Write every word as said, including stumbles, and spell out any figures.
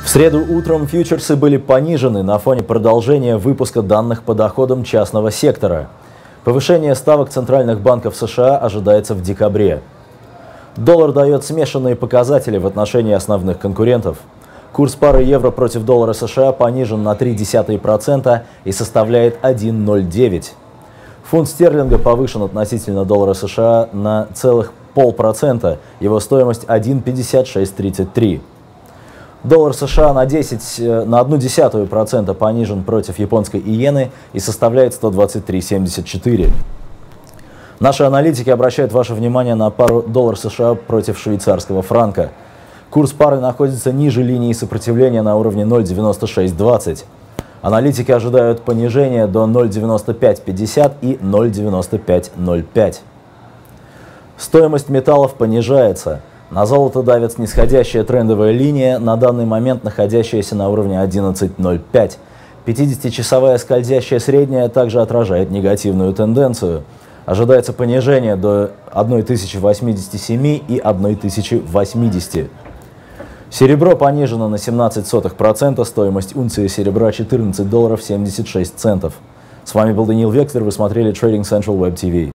В среду утром фьючерсы были понижены на фоне продолжения выпуска данных по доходам частного сектора. Повышение ставок центральных банков США ожидается в декабре. Доллар дает смешанные показатели в отношении основных конкурентов. Курс пары евро против доллара США понижен на ноль целых три десятых процента и составляет один целых ноль девять. Фунт стерлинга повышен относительно доллара США на целых полпроцента, его стоимость один целых пятьдесят шесть сотых тридцать три. Доллар США на десять, на одну десятую процента понижен против японской иены и составляет сто двадцать три целых семьдесят четыре сотых. Наши аналитики обращают ваше внимание на пару доллар США против швейцарского франка. Курс пары находится ниже линии сопротивления на уровне ноль целых девяносто шесть сотых двадцать. Аналитики ожидают понижения до ноль целых девяносто пять сотых пятьдесят и ноль целых девяносто пять сотых ноль пять. Стоимость металлов понижается. На золото давит снисходящая трендовая линия, на данный момент находящаяся на уровне одиннадцать целых ноль пять. пятидесятичасовая скользящая средняя также отражает негативную тенденцию. Ожидается понижение до тысячи восьмидесяти семи и тысячи восьмидесяти. Серебро понижено на семнадцать сотых процента, стоимость унции серебра четырнадцать долларов семьдесят шесть центов. С вами был Даниил Векслер, вы смотрели Trading Central Web ти ви.